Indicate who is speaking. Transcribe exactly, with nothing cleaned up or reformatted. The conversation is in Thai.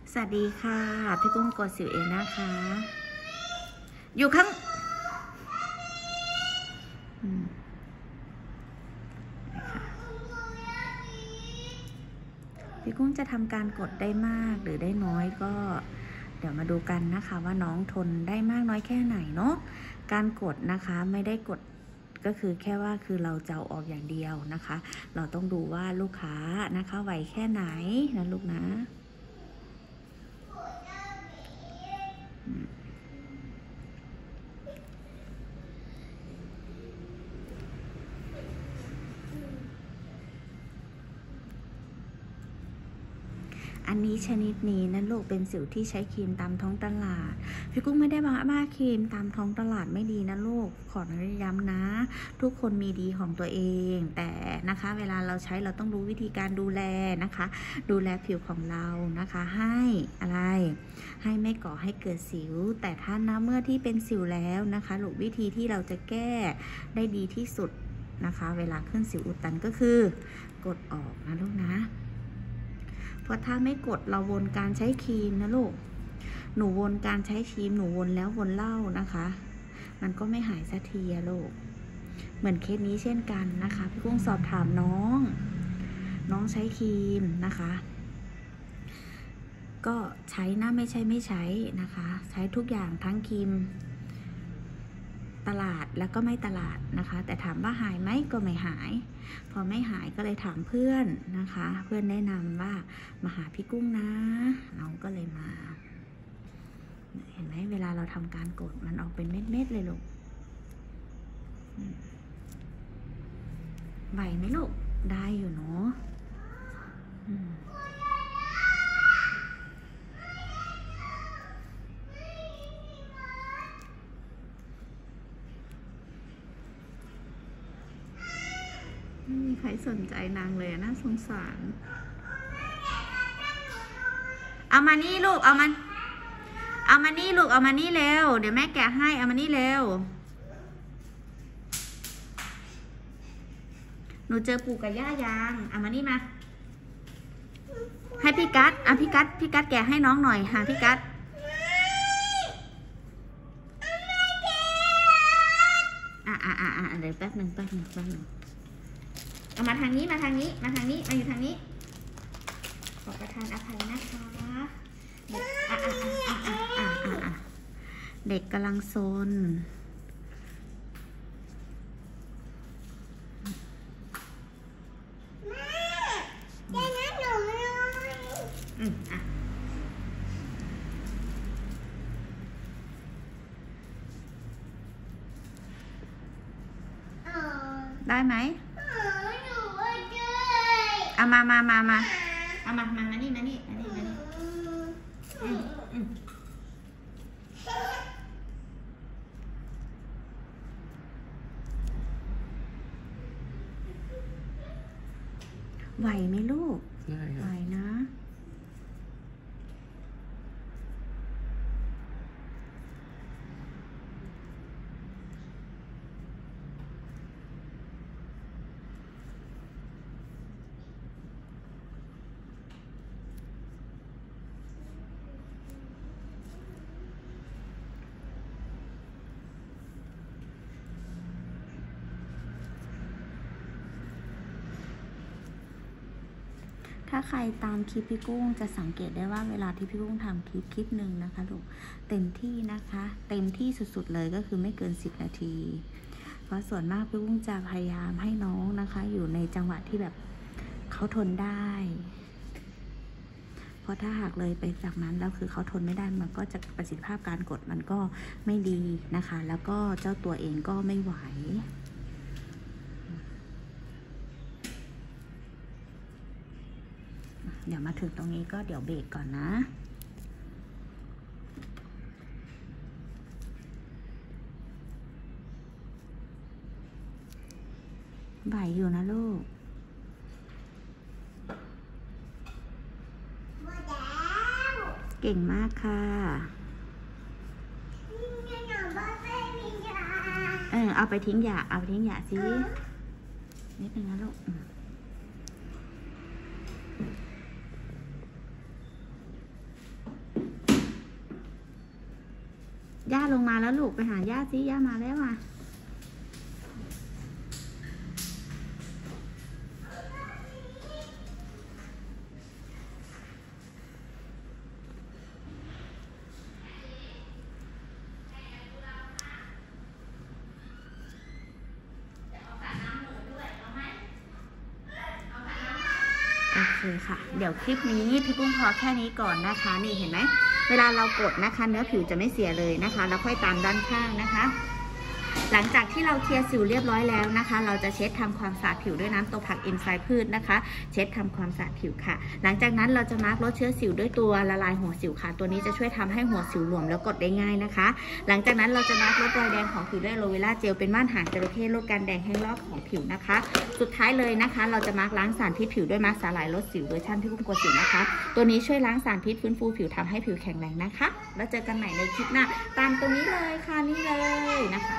Speaker 1: สวัสดีค่ะพี่กุ้งกดสิวเองนะคะอยู่ข้างพี่กุ้งจะทำการกดได้มากหรือได้น้อยก็เดี๋ยวมาดูกันนะคะว่าน้องทนได้มากน้อยแค่ไหนเนาะการกดนะคะไม่ได้กดก็คือแค่ว่าคือเราจะเอาออกอย่างเดียวนะคะเราต้องดูว่าลูกค้านะคะไหวแค่ไหนนะลูกนะอันนี้ชนิดนี้นะลูกเป็นสิวที่ใช้ครีมตามท้องตลาดพี่กุ้งไม่ได้มาบ้าครีมตามท้องตลาดไม่ดีนะลูกขอย้ำนะทุกคนมีดีของตัวเองแต่นะคะเวลาเราใช้เราต้องรู้วิธีการดูแลนะคะดูแลผิวของเรานะคะให้อะไรให้ไม่ก่อให้เกิดสิวแต่ถ้านะเมื่อที่เป็นสิวแล้วนะคะลูกวิธีที่เราจะแก้ได้ดีที่สุดนะคะเวลาขึ้นสิวอุดตันก็คือกดออกนะลูกนะเพราะถ้าไม่กดเราวนการใช้ครีมนะลูกหนูวนการใช้ครีมหนูวนแล้ววนเล่านะคะมันก็ไม่หายสักทีอะลูกเหมือนเคสนี้เช่นกันนะคะพี่กุ้งสอบถามน้องน้องใช้ครีมนะคะก็ใช้นะไม่ใช่ไม่ใช้นะคะใช้ทุกอย่างทั้งครีมตลาดแล้วก็ไม่ตลาดนะคะแต่ถามว่าหายไหมก็ไม่หายพอไม่หายก็เลยถามเพื่อนนะคะเพื่อนแนะนำว่ามาหาพี่กุ้งนะน้องก็เลยมาเห็นไหมเวลาเราทำการกดมันออกเป็นเม็ดๆเลยลูกไหวไหมลูกได้อยู่เนาะไม่มีใครสนใจนางเลยน่าสงสารเอามานี่ลูกเอามันเอามานี่ลูกเอามานี่เร็วเดี๋ยวแม่แกะให้เอามานี่เร็วหนูเจอปู่กับย่ายางเอามานี่มาให้พี่กัดอ่ะพี่กัดพี่กัดแกะให้น้องหน่อยหาพี่กัดอ่ะอ่ะอ่ะอ่ะเดี๋ยวแป๊บหนึ่งแป๊บหนึ่งแป๊บหนึ่งเอามาทางนี้มาทางนี้มาทางนี้มาอยู่ทางนี้ขอประทานอภัยนะคะเด็กอ่ะอ่ะอ่ะอ่ะอ่ะอ่ะอ่ะเด็กกำลังซนแม่แม่หนูเลยอืมอ่ะได้ไหมเอามามามามาเอามามามานี่มานี่มานี่มานี่อืมอืมไหวไหมลูกไหวนะถ้าใครตามคลิปพี่กุ้งจะสังเกตได้ว่าเวลาที่พี่กุ้งทำคลิปคลิปหนึ่งนะคะลูกเต็มที่นะคะเต็มที่สุดๆเลยก็คือไม่เกินสิบนาทีเพราะส่วนมากพี่กุ้งจะพยายามให้น้องนะคะอยู่ในจังหวะที่แบบเขาทนได้เพราะถ้าหากเลยไปจากนั้นแล้วคือเขาทนไม่ได้มันก็จะประสิทธิภาพการกดมันก็ไม่ดีนะคะแล้วก็เจ้าตัวเองก็ไม่ไหวเดี๋ยวมาถึงตรงนี้ก็เดี๋ยวเบรกก่อนนะไหวอยู่นะลูกเก่งมากค่ะเออเอาไปทิ้งหยาเอาไปทิ้งหยาสินิดนึงนะลูกย่าลงมาแล้วลูกไปหาย่าสิย่ามาแล้วอ่ะโอเคค่ะเดี๋ยวคลิปนี้พี่กุ้งพอแค่นี้ก่อนนะคะนี่เห็นไหมเวลาเรากดนะคะเนื้อผิวจะไม่เสียเลยนะคะแล้วค่อยตามด้านข้างนะคะหลังจากที่เราเคลียร์สิวเรียบร้อยแล้วนะคะเราจะเช็ดทำความสะอาดผิวด้วยน้ำตัวผักเอนไซม์พืชนะคะเช็ดทำความสะอาดผิวค่ะหลังจากนั้นเราจะมาร์กลดเชื้อสิวด้วยตัวละลายหัวสิวค่ะตัวนี้จะช่วยทำให้หัวสิวหลวมแล้วกดได้ง่ายนะคะหลังจากนั้นเราจะมาร์กลดรอยแดงของผิวด้วยอะโลเวราเจลเป็นม่านหางจระเข้ลดการแดงแห้งลอกของผิวนะคะสุดท้ายเลยนะคะเราจะมาร์กล้างสารพิษผิวด้วยมาร์กสาหร่ายลดสิวเวอร์ชันที่กุ้งกลัวสิวนะคะตัวนี้ช่วยล้างสารพิษฟื้นฟูผิวทำให้ผิวแข็งแรงนะคะแล้วเจอกันใหม่ในคลิปหน้าตามตรงนี้เลยค่ะนี่เลยนะคะ